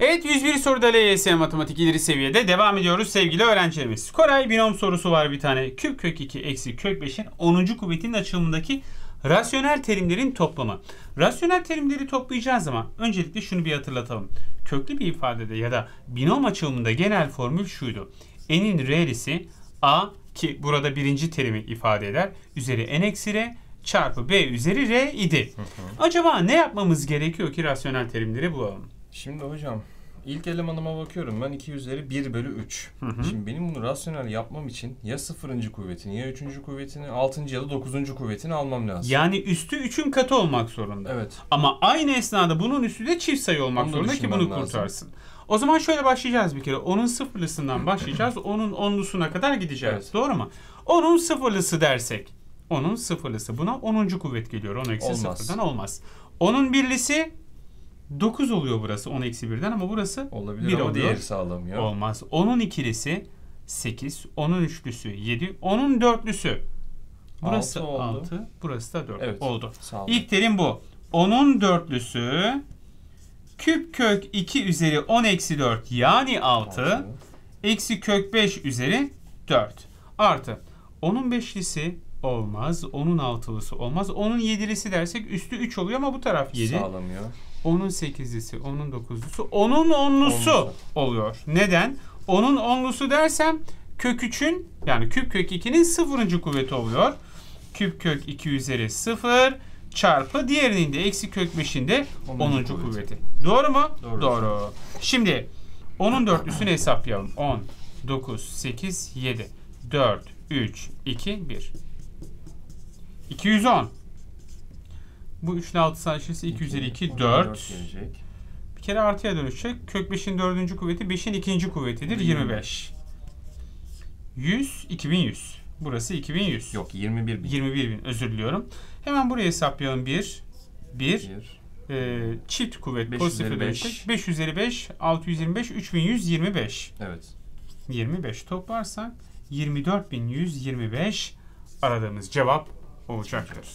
Evet, 101 soruda LYS matematik ileri seviyede devam ediyoruz sevgili öğrencilerimiz. Koray binom sorusu var bir tane. Küp kök 2 eksi kök 5'in 10. kuvvetinin açılımındaki rasyonel terimlerin toplamı. Rasyonel terimleri toplayacağız ama öncelikle şunu bir hatırlatalım. Köklü bir ifadede ya da binom açılımında genel formül şuydu. N'in R'lisi A ki burada birinci terimi ifade eder. Üzeri N eksi R çarpı B üzeri R idi. Acaba ne yapmamız gerekiyor ki rasyonel terimleri bulalım? Şimdi hocam ilk elemanıma bakıyorum ben 2 üzeri 1 bölü 3. Şimdi benim bunu rasyonel yapmam için ya 0. kuvvetini ya 3. kuvvetini 6. ya da 9. kuvvetini almam lazım. Yani üstü 3'ün katı olmak zorunda. Evet. Ama aynı esnada bunun üstü de çift sayı olmak zorunda ki bunu kurtarsın. O zaman şöyle başlayacağız bir kere. Onun sıfırlısından başlayacağız. Onun onlusuna kadar gideceğiz. Evet. Doğru mu? Onun sıfırlısı dersek. Onun sıfırlısı. Buna 10. kuvvet geliyor. 10 eksi sıfırdan olmaz. Onun birlisi 9 oluyor burası 10 eksi 1'den ama burası olabilir 1 ama oluyor. diğeri sağlamıyor. Olmaz. Onun ikilisi 8, onun üçlüsü 7, onun dörtlüsü. Burası 6, burası da 4 evet, oldu. İlk terim bu. Onun dörtlüsü küp kök 2 üzeri 10 eksi 4 yani 6 eksi kök 5 üzeri 4 artı. Onun beşlisi olmaz. Onun altılısı olmaz. Onun yedilisi dersek üstü 3 oluyor ama bu taraf 7. Sağlamıyor. Onun 8'lisi, onun 9'lusu, onun 10'lusu oluyor. Neden? Onun 10'lusu dersem kök 3'ün yani küp kök 2'nin 0. kuvveti oluyor. Küp kök 2 üzeri 0 çarpı diğerinin de eksi kök 5'in de 10. kuvveti. Doğru mu? Doğru. Şimdi onun dörtlüsünü hesaplayalım. 10, 9, 8, 7, 4, 3, 2, 1. 210. Bu 3 ile 6 sadece 2 üzeri 2, 4. Bir kere artıya dönüşecek. Kök 5'in 4. kuvveti 5'in 2. kuvvetidir. 25. 100, 2100. Burası 2100. Yok 21.000. 21.000 özür diliyorum. Hemen buraya hesaplayalım. 1. Çift kuvvet pozitife dönüşecek. 5 üzeri 5, 625, 3125. Evet. 25 toplarsak 24.125 aradığımız cevap olacaktır.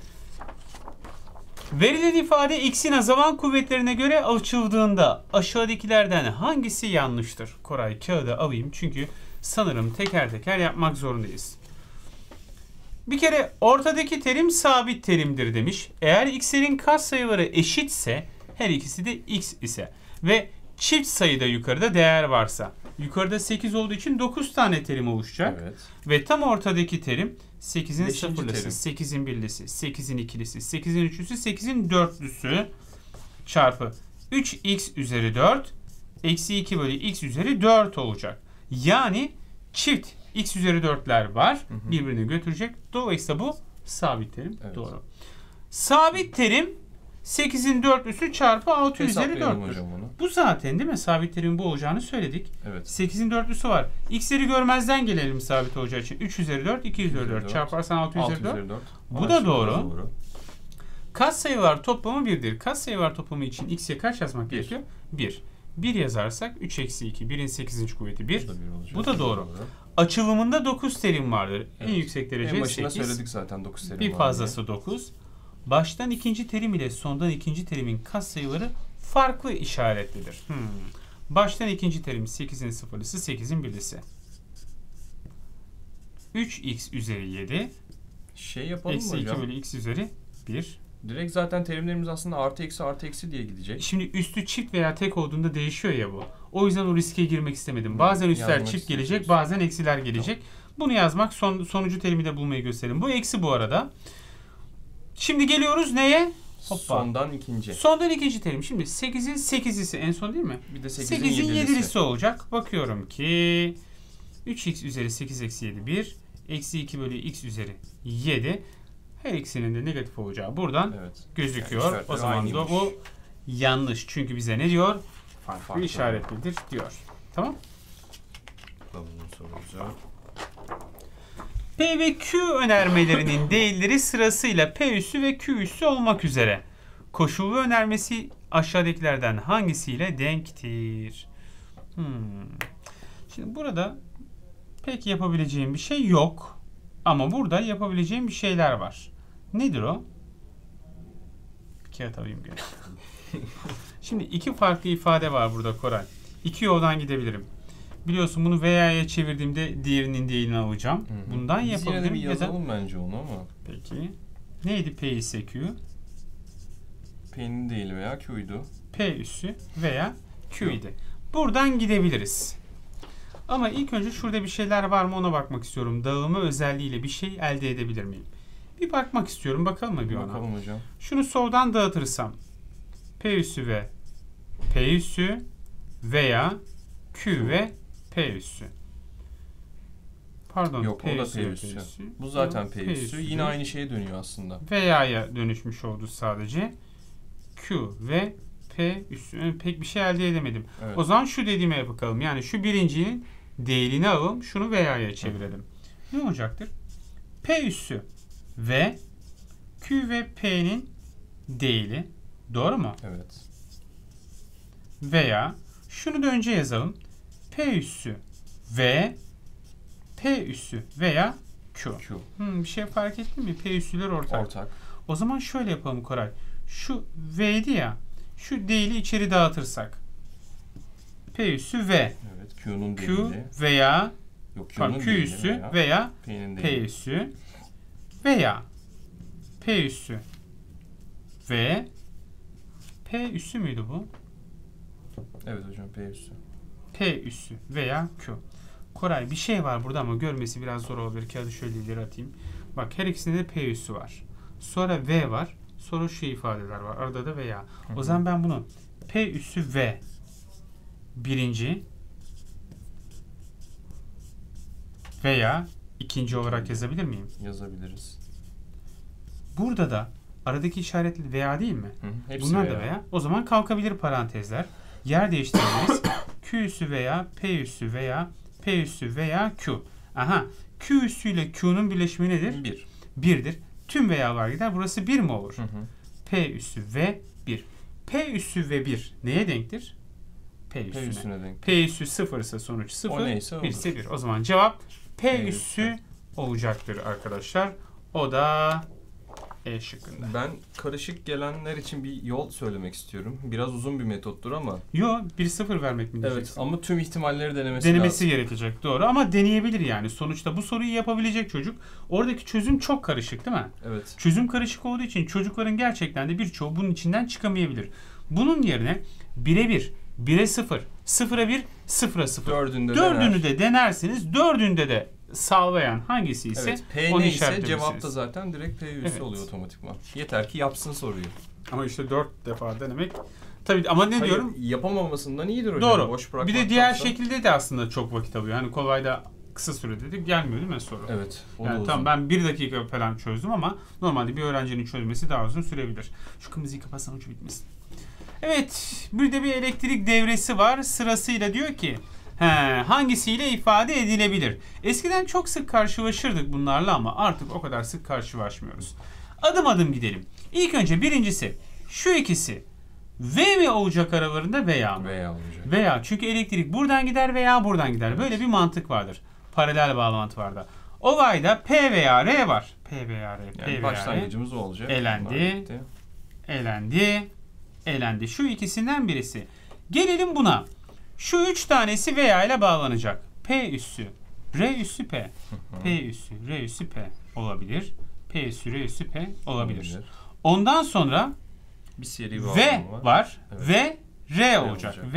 Verilen ifade x'in azalan kuvvetlerine göre açıldığında aşağıdakilerden hangisi yanlıştır? Koray kağıda alayım çünkü sanırım teker teker yapmak zorundayız. Bir kere ortadaki terim sabit terimdir demiş. Eğer x'lerin katsayıları eşitse her ikisi de x ise ve çift sayıda yukarıda değer varsa yukarıda 8 olduğu için 9 tane terim oluşacak. Evet. Ve tam ortadaki terim 8'in sıfırlısı, 8'in birlisi, 8'in ikilisi, 8'in üçlüsü, 8'in dörtlüsü çarpı 3x üzeri 4 eksi 2 bölü x üzeri 4 olacak. Yani çift x üzeri 4'ler var. Birbirini götürecek. Dolayısıyla bu sabit terim. Evet. Doğru. Sabit terim 8'in dörtlüsü çarpı 6 üzeri 4'tür. Bu zaten değil mi? Sabit terimin bu olacağını söyledik. Evet. 8'in dörtlüsü var. X'leri görmezden gelelim sabit olacağı için. 3 üzeri 4, 2 üzeri 4. Çarparsan 6 üzeri 4. Bu da doğru. Katsayılar toplamı 1'dir. Katsayılar toplamı için x'ye kaç yazmak gerekiyor? 1. 1 yazarsak 3 eksi 2. 1'in 8. kuvveti 1. Bu da doğru. Açılımında 9 terim vardır. Evet. En yüksek derece 8. En başında söyledik zaten 9 terim var. Bir fazlası 9. Baştan ikinci terim ile sondan ikinci terimin katsayıları farklı işaretlidir. Baştan ikinci terim 8'in sıfırlısı, 8'in birlisi. 3x üzeri 7. Yapalım mı hocam? Eksi 2 bölü x üzeri 1. Direkt zaten terimlerimiz aslında artı eksi diye gidecek. Şimdi üstü çift veya tek olduğunda değişiyor ya bu. O yüzden o riske girmek istemedim. Bazen üstler çift gelecek, bazen eksiler gelecek. Bunu yazmak sonucu terimi de bulmayı gösterelim. Bu eksi bu arada. Şimdi geliyoruz neye? Hoppa. Sondan ikinci. Sondan ikinci terim. Şimdi 8'in 8'lisi en son değil mi? Bir de 8'in 7'lisi olacak. Bakıyorum ki 3x üzeri 8 eksi 7 1. Eksi 2 bölü x üzeri 7. Her ikisinin de negatif olacağı buradan gözüküyor. Yani o zaman da bu yanlış. Çünkü bize ne diyor? Farklı işaretlidir diyor. Tamam. P ve Q önermelerinin değilleri sırasıyla P üssü ve Q üssü olmak üzere koşullu önermesi aşağıdakilerden hangisiyle denktir? Şimdi burada pek yapabileceğim bir şey yok. Ama burada yapabileceğim bir şeyler var. Nedir o? Bir kağıt alayım gene. Şimdi iki farklı ifade var burada Koray. İki yoldan gidebilirim. Biliyorsun bunu veya'ya çevirdiğimde diğerinin değilini alacağım. Hı hı. Bundan Biz yapabilirim. yine de bir Ya da- yazalım bence onu ama. Peki. Neydi P ise Q? P'nin değil veya Q'ydu. P üssü veya Q idi. Buradan gidebiliriz. Ama ilk önce şurada bir şeyler var mı ona bakmak istiyorum. Dağılma özelliğiyle bir şey elde edebilir miyim? Bir bakmak istiyorum. Bakalım mı bir ona? Bakalım hocam. Şunu soldan dağıtırsam P üssü ve P üssü veya Q ve P üssü. Pardon. Yok, o da üssü P ve üssü. üssü. Bu zaten Yok, P üssü. Yine değil. aynı şeye dönüyor aslında. Veya'ya dönüşmüş oldu sadece. Q ve P üssü. Yani pek bir şey elde edemedim. Evet. O zaman şu dediğime bakalım. Yani şu birincinin değilini alalım. Şunu veya'ya çevirelim. Ne olacaktır? P üssü ve Q ve P'nin değili. Doğru mu? Evet. Veya şunu da önce yazalım. P üssü ve P üssü veya Q. Q. Bir şey fark ettin mi? P üssüler ortak. Ortak. O zaman şöyle yapalım Koray. Şu V'ydi ya. Şu D'li içeri dağıtırsak. P üssü V. Evet. Q'nun Q değili. veya Yok, pardon, Q'nun Q değili üssü veya P'nin P değili. üssü veya P üssü V. P üssü müydü bu? Evet hocam, P üssü. P üssü veya Q. Koray bir şey var burada ama görmesi biraz zor olabilir. Kağıdı şöyle ileri atayım. Bak her ikisinde de P üssü var. Sonra V var. Sonra şu ifadeler var. Arada da veya. O zaman ben bunu P üssü V birinci veya ikinci olarak yazabilir miyim? Yazabiliriz. Burada da aradaki işaretli veya değil mi? Hı. Hepsi Bunlar veya. da veya. O zaman kalkabilir parantezler. Yer değiştirebiliriz. Q üssü veya P üssü veya P üssü veya Q. Aha. Q üssü ile Q'nun birleşimi nedir? 1. 1'dir. Tüm veyalar gider. Burası 1 mi olur? Hı hı. P üssü ve 1. P üssü ve 1 neye denktir? P P üssüne. üssüne denk. P üssü 0 ise sonuç 0. O neyse 1 olur. ise 1. O zaman cevap P P üssü üssü. olacaktır arkadaşlar. O da E şıkkında. Ben karışık gelenler için bir yol söylemek istiyorum. Biraz uzun bir metottur ama. Yo 1-0 vermek mi Evet, diyeceksin? ama tüm ihtimalleri denemesi Denemesi lazım. gerekecek doğru ama deneyebilir yani. Sonuçta bu soruyu yapabilecek çocuk. Oradaki çözüm çok karışık değil mi? Evet. Çözüm karışık olduğu için çocukların gerçekten de birçoğu bunun içinden çıkamayabilir. Bunun yerine 1'e 1, 1'e 0, 0'a 1, 0'a 0. Dördünde Dördünü dener. de denersiniz. Dördünde de sağlayan hangisi ise Evet, P onu neyse işaretlemişsiniz. cevap da zaten direkt P üssü Evet. oluyor otomatikman. Yeter ki yapsın soruyu. Ama işte 4 defa denemek. Tabii ama ne Hayır, diyorum? yapamamasından iyidir hocam. Doğru. Boş Bir de diğer bırakmaktansa- şekilde de aslında çok vakit alıyor. Hani kolayda kısa sürede de gelmiyor değil mi soru? Evet. O da Yani uzun. tamam ben 1 dakika falan çözdüm ama normalde bir öğrencinin çözmesi daha uzun sürebilir. Şu kırmızıyı kapatsan ucu bitmesin. Evet, bir de bir elektrik devresi var. Sırasıyla diyor ki hangisiyle ifade edilebilir? Eskiden çok sık karşılaşırdık bunlarla ama artık o kadar sık karşılaşmıyoruz. Adım adım gidelim. İlk önce birincisi şu ikisi V mi olacak aralarında veya mı? Veya olacak. Veya çünkü elektrik buradan gider veya buradan gider. Böyle bir mantık vardır. Paralel bağlantı vardı. Olayda P veya R var. P veya R, P Yani veya R. başlangıcımız o olacak. Elendi. Bunlar bitti. Elendi. Elendi. Şu ikisinden birisi. Gelelim buna. Şu üç tanesi veya ile bağlanacak. P üssü, R üssü P. P üssü, R üssü P olabilir. P üssü, R üssü P olabilir. Ondan sonra Bir seri V bağlamı var. Evet. Ve R olacak. olacak.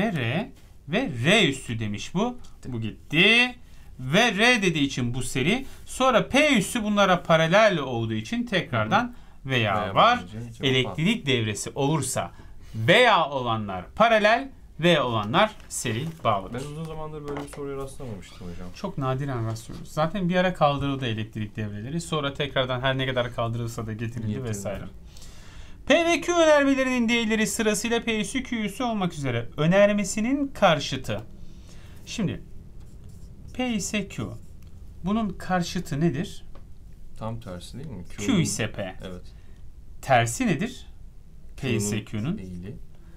Ve R üssü demiş bu. Bu gitti. Ve R dediği için bu seri. Sonra P üssü bunlara paralel olduğu için tekrardan veya Veya var. bağlayacak. Cevap Elektrik devresi olursa veya olanlar paralel ve olanlar seri bağlıdır. Ben uzun zamandır böyle bir soruya rastlamamıştım hocam. Çok nadiren rastlıyoruz. Zaten bir ara kaldırıldı elektrik devreleri. Sonra tekrardan her ne kadar kaldırılsa da getirildi Getirildi. vesaire. P ve Q önermelerinin değerleri sırasıyla P üssü Q üssü olmak üzere önermesinin karşıtı. Şimdi P ise Q. Bunun karşıtı nedir? Tam tersi değil mi? Q ise P. Evet. Tersi nedir? P ise Q'nun. Değili.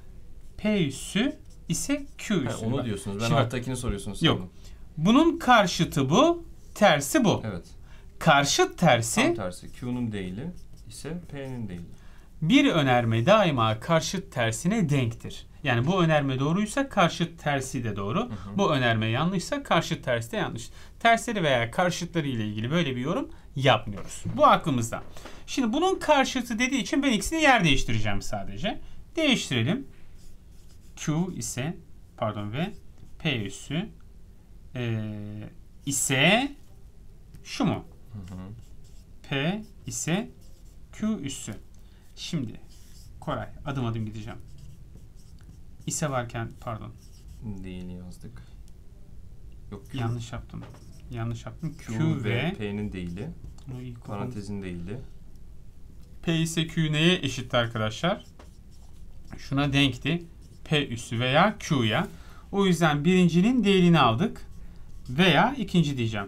P üssü ise Q Ha, üssü. onu Bak, diyorsunuz. Ben şimdi bak, alttakini soruyorsunuz. Yok. sandım. bunun karşıtı bu, tersi bu. Evet. Karşıt tersi Tam tersi. Q'nun değili ise P'nin değili. Bir önerme daima karşıt tersine denktir. Yani bu önerme doğruysa karşıt tersi de doğru. Bu önerme yanlışsa karşıt tersi de yanlış. Tersleri veya karşıtları ile ilgili böyle bir yorum yapmıyoruz. Bu aklımızda. Şimdi bunun karşıtı dediği için ben ikisini yer değiştireceğim sadece. Değiştirelim. Q ise ve P üssü ise şu mu? P ise Q üssü. Şimdi Koray adım adım gideceğim. İse varken Değil yazdık. Yok, Q. Yanlış yaptım. Q ve P'nin değili. Parantezin değili. P ise Q neye eşitti arkadaşlar? Şuna denkti. P üssü veya Q'ya. O yüzden birincinin değerini aldık. Veya ikinci diyeceğim.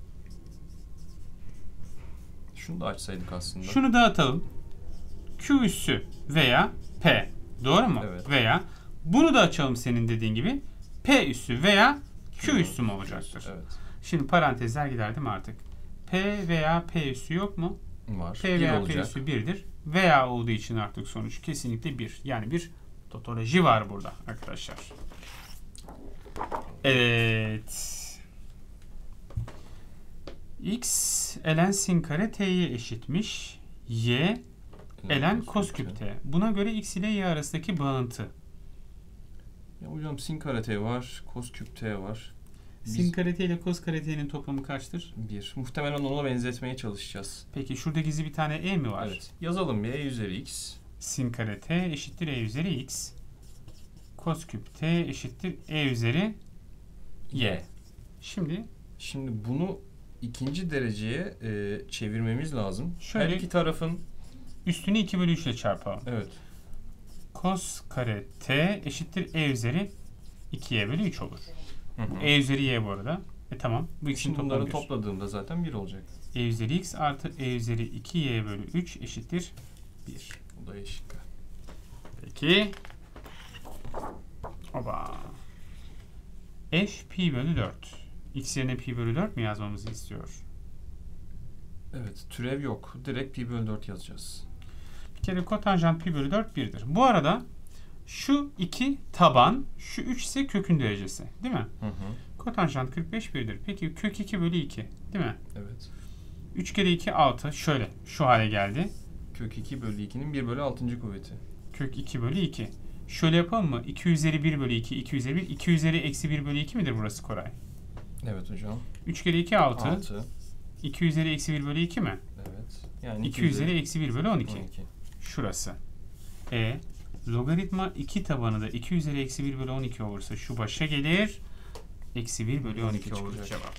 Şunu da açsaydık aslında. Şunu dağıtalım. Q üssü veya P. Doğru mu? Evet. Veya bunu da açalım senin dediğin gibi. P üssü veya Q üssü mü olacaktır? Evet. Şimdi parantezler gider değil mi artık? P veya P üssü yok mu? Var. P veya P üssü 1'dir. Veya olduğu için artık sonuç kesinlikle 1. Yani bir totoloji var burada arkadaşlar. Evet. X ln sin kare t'ye eşitmiş. Y ln cos küp t. Buna göre x ile y arasındaki bağıntı. Ya hocam sin kare t var, cos küp t var. Sin kare t ile cos kare t'nin toplamı kaçtır? 1. Muhtemelen ona benzetmeye çalışacağız. Peki şurada gizli bir tane e mi var? Evet. Yazalım bir e üzeri x. Sin kare t eşittir e üzeri x. Cos küp t eşittir e üzeri y. Şimdi bunu ikinci dereceye çevirmemiz lazım. Şöyle, her iki tarafın üstünü 2 bölü 3 ile çarpalım. Evet. Cos kare t eşittir e üzeri 2y bölü 3 olur. E üzeri y bu arada. Tamam. Bu ikisini bunları topladığımda zaten 1 olacak. E üzeri x artı e üzeri 2y bölü 3 eşittir 1. Bu da eşit. Peki. Oba. F pi bölü 4. X yerine pi bölü 4 mi yazmamızı istiyor? Evet. Türev yok. Direkt pi bölü 4 yazacağız. Bir kere kotanjant pi bölü 4 1'dir. Bu arada şu 2 taban, şu 3 ise kökün derecesi. Değil mi? Kotanjant 45 1'dir. Peki kök 2 bölü 2. Değil mi? Evet. 3 kere 2 6. Şöyle şu hale geldi. Kök 2 bölü 2'nin 1 bölü 6. kuvveti. Kök 2 bölü 2. Şöyle yapalım mı? 2 üzeri 1 bölü 2. 2 üzeri 1. 2 üzeri eksi 1 bölü 2 midir burası Koray? Evet hocam. 3 kere 2 6. 6. 2 üzeri eksi 1 bölü 2 mi? Evet. Yani 2 üzeri eksi 1 bölü 12. Şurası. Logaritma 2 tabanı da 2 üzeri eksi 1 bölü 12 olursa şu başa gelir. Eksi 1 bölü 12 olur cevap.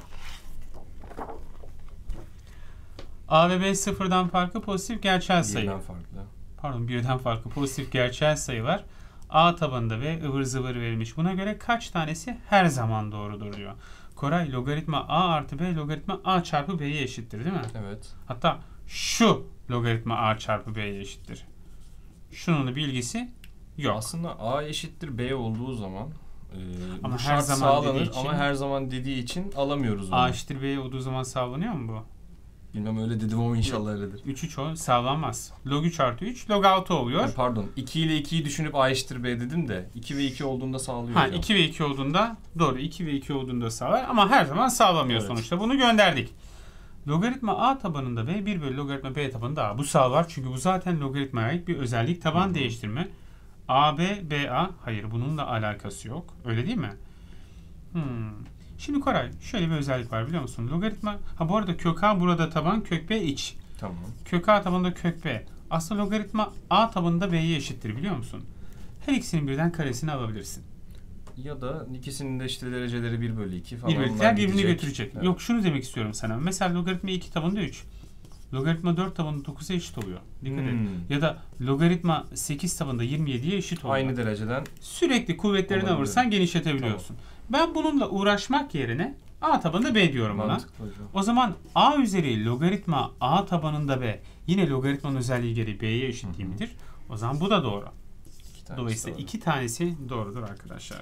A ve B sıfırdan farklı pozitif gerçel sayı. Birden farklı. Birden farklı pozitif gerçel sayı var. A tabanında ve ıvır zıvır verilmiş. Buna göre kaç tanesi her zaman doğrudur diyor. Koray, logaritma A artı B logaritma A çarpı B'ye eşittir değil mi? Evet. Hatta şu logaritma A çarpı B'ye eşittir. Şunun da bilgisi yok. Aslında A eşittir B olduğu zaman ama bu her şart zaman sağlanır dediği için, ama her zaman dediği için alamıyoruz onu. A eşittir B olduğu zaman sağlanıyor mu bu? Bilmem, öyle dedim ama inşallah öyledir. 3 sağlanmaz. Log 3 artı 3 log 6 oluyor. Pardon. 2 ile 2'yi düşünüp A eşittir B dedim de 2 ve 2 olduğunda sağlıyor. 2 ve 2 olduğunda doğru. 2 ve 2 olduğunda sağlar ama her zaman sağlamıyor sonuçta. Bunu gönderdik. Logaritma A tabanında B 1 bölü logaritma B tabanında A. Bu sağlar çünkü bu zaten logaritmaya ait bir özellik, taban değiştirme. AB, BA. Hayır, bununla alakası yok. Öyle değil mi? Şimdi Koray, şöyle bir özellik var biliyor musun? Logaritma, bu arada kök A burada taban, kök B iç. Tamam. Kök A tabanında kök B. Aslında logaritma A tabanında B'ye eşittir biliyor musun? Her ikisinin birden karesini alabilirsin. Ya da ikisinin de işte dereceleri 1 bölü 2 falan. 1 bölü 2 birbirini götürecek. Evet. Yok, şunu demek istiyorum sana. Mesela logaritma 2 tabanında 3. Logaritma 4 tabanında 9'a eşit oluyor. Dikkat et. Ya da logaritma 8 tabanında 27'ye eşit oluyor. Aynı dereceden. Sürekli kuvvetlerini alırsan genişletebiliyorsun. Tamam. Ben bununla uğraşmak yerine A tabanında B diyorum ona. O zaman A üzeri logaritma A tabanında B yine logaritmanın özelliği gereği B'ye eşit değil midir? O zaman bu da doğru. Dolayısıyla 2 tanesi doğrudur arkadaşlar.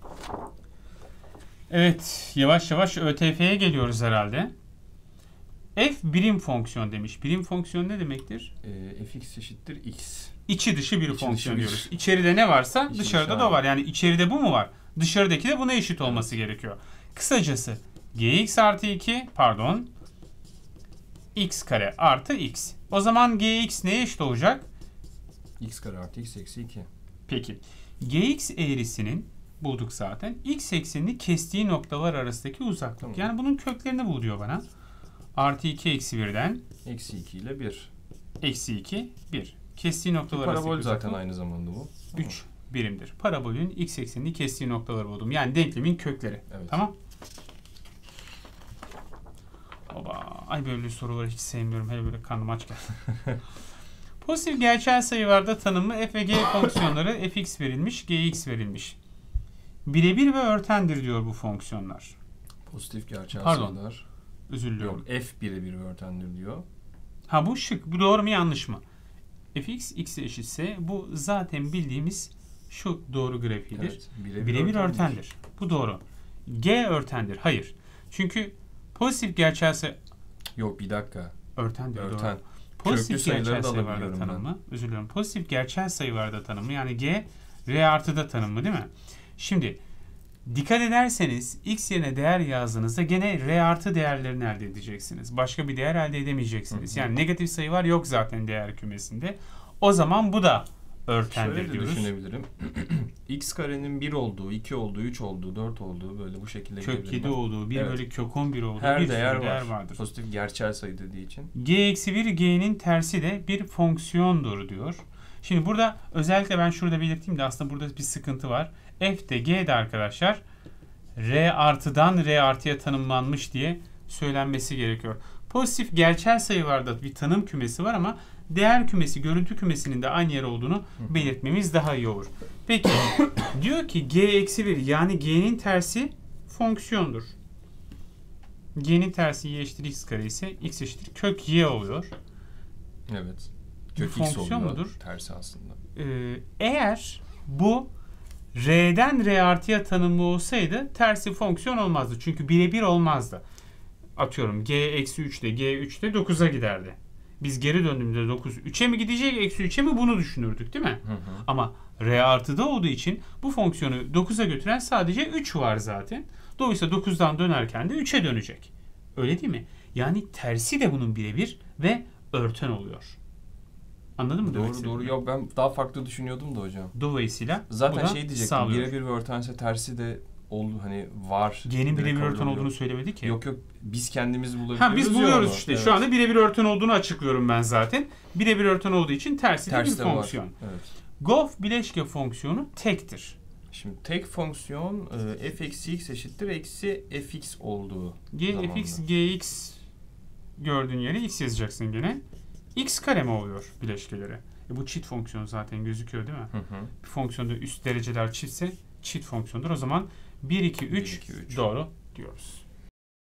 Evet, yavaş yavaş ÖTF'ye geliyoruz herhalde. F birim fonksiyon demiş. Birim fonksiyon ne demektir? Fx eşittir x. İçi dışı bir İçi fonksiyon dışı bir. diyoruz. İçeride ne varsa İçi dışarıda dışı da var. aynı. Yani içeride bu mu var? Dışarıdaki de buna eşit olması gerekiyor. Kısacası gx artı 2 pardon x kare artı x. O zaman gx neye eşit olacak? X kare artı x eksi 2. Peki. Gx eğrisinin bulduk zaten. X eksenini kestiği noktalar arasındaki uzaklık. Tamam. Yani bunun köklerini bul diyor bana. Artı 2 eksi 1'den Eksi 2 ile 1. eksi 2 1. Kestiği noktalar arasındaki Parabol zaten uzaklık aynı zamanda bu. 3 birimdir. Parabolün x eksenini kestiği noktaları buldum. Yani denklemin kökleri. Evet. Tamam. Oba. Ay böyle soruları hiç sevmiyorum. Hele böyle karnım aç geldi. Pozitif gerçel sayılarda tanımlı f ve g fonksiyonları fx verilmiş, gx verilmiş. Birebir ve örtendir diyor bu fonksiyonlar. Pozitif gerçel Pardon. sayılar. Özür diliyorum. Yok, f birebir örtendir diyor. Ha bu şık. Bu doğru mu yanlış mı? Fx x'e eşitse bu zaten bildiğimiz şu doğru grafiğidir. Evet, Birebir örtendir. Bu doğru. G örtendir. Hayır. Çünkü pozitif gerçel sayı Yok, bir dakika. örtendir. Örten. Doğru. Pozitif Köklü sayıları gerçel da sayılarda alabiliyorum ben. tanımlı. Özür dilerim. Pozitif gerçel sayılarda tanımlı. Yani G R artıda tanımlı değil mi? Şimdi dikkat ederseniz x yerine değer yazdığınızda gene R artı değerlerini elde edeceksiniz. Başka bir değer elde edemeyeceksiniz. Hı hı. Yani negatif sayı var yok zaten değer kümesinde. O zaman bu da örtendir Şöyle de diyoruz. düşünebilirim. X karenin 1 olduğu, 2 olduğu, 3 olduğu, 4 olduğu böyle bu şekilde Kök gidebilirim 7 ben. olduğu, 1 Evet. bölü kök 11 olduğu Her bir değer sürü değer var. vardır. Pozitif gerçel sayı dediği için. G-1 G'nin tersi de bir fonksiyondur diyor. Şimdi burada özellikle ben şurada belirteyim de aslında burada bir sıkıntı var. F de G de arkadaşlar R artıdan R artıya tanımlanmış diye söylenmesi gerekiyor. Pozitif gerçel sayılarda bir tanım kümesi var ama değer kümesi, görüntü kümesinin de aynı yer olduğunu belirtmemiz daha iyi olur. Peki diyor ki G-1 yani G'nin tersi fonksiyondur. G'nin tersi y eşittir x kare ise x eşittir kök y oluyor. Evet. Bu Kök x fonksiyon oluyor. mudur? Tersi aslında. Eğer bu R'den R artıya tanımlı olsaydı tersi fonksiyon olmazdı. Çünkü birebir olmazdı. Atıyorum G eksi 3'te G 3'te 9'a giderdi. Biz geri döndüğümüzde 9 3'e mi gidecek eksi 3'e mi bunu düşünürdük değil mi? Hı hı. Ama R artıda olduğu için bu fonksiyonu 9'a götüren sadece 3 var zaten. Dolayısıyla 9'dan dönerken de 3'e dönecek. Öyle değil mi? Yani tersi de bunun birebir ve örten oluyor. Anladın mı? demek Doğru doğru. istediğimi? Yok, ben daha farklı düşünüyordum da hocam. Dolayısıyla bu Zaten da şey diyecektim. sağlıyor. Birebir ve örtense tersi de hani var. G'nin Direkt birebir kabul örten oluyor. olduğunu söylemedi ki. Yok biz kendimiz bulabiliyoruz. Ha biz buluyoruz ya işte. onu. Şu anda birebir örten olduğunu açıklıyorum ben zaten. Birebir örten olduğu için tersi de bir Tersi de var. fonksiyon. Evet. Goff bileşke fonksiyonu tektir. Şimdi tek fonksiyon f eksi x eşittir eksi fx olduğu G zamanda. fx gx gördüğün yere x yazacaksın gene. X kare mi oluyor bileşkeleri? Bu çift fonksiyon zaten gözüküyor değil mi? Hı hı. Bir fonksiyonda üst dereceler çiftse çift fonksiyondur. O zaman 1, 2, 3 2, 3. doğru diyoruz.